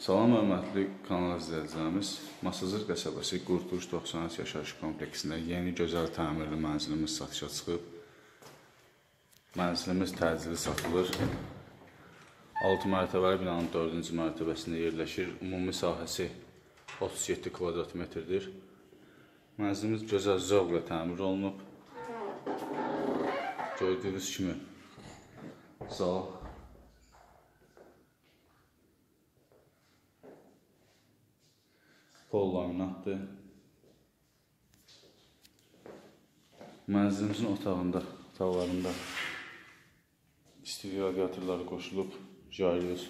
Salam, hörmətli kanal izləyicilərimiz. Masazır qəsəbəsi Qurtuluş 93 yaşayış kompleksində yeni gözəl təmirli mənzilimiz satışa çıxıb. Mənzilimiz təcili satılır. 6 mərtəbəli binanın 4-cü mərtəbəsində yerləşir. Ümumi sahəsi 37 kvadrat metrdir. Mənzilimiz gözəl zövqlə təmir olunub. Gördüyünüz kimi zal, pol laminatdır. Mənzilimizin otaqlarında isti radiatorları qoşulub, jaylıyız.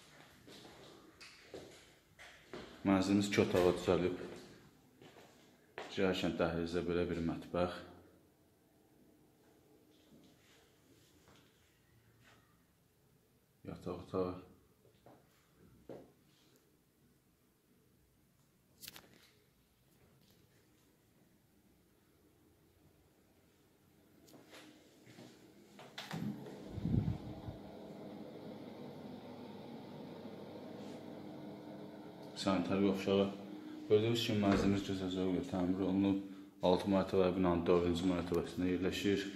Mənzilimiz 2 otağa düzəlib. Girərkən dəhlizdə belə bir mətbəx. Yataq otağı. Sanitar qovşağı. Gördüyünüz kimi mənzilimiz gözəl zövqlə təmir olunub. 6 mərtəbəli binanın 4-cü mərtəbəsində yerləşir.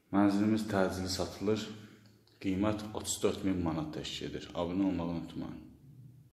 Mənzilimiz təcili satılır. Qiymət 34.000 manat təşkil edir. Abunə olmağı unutmayın.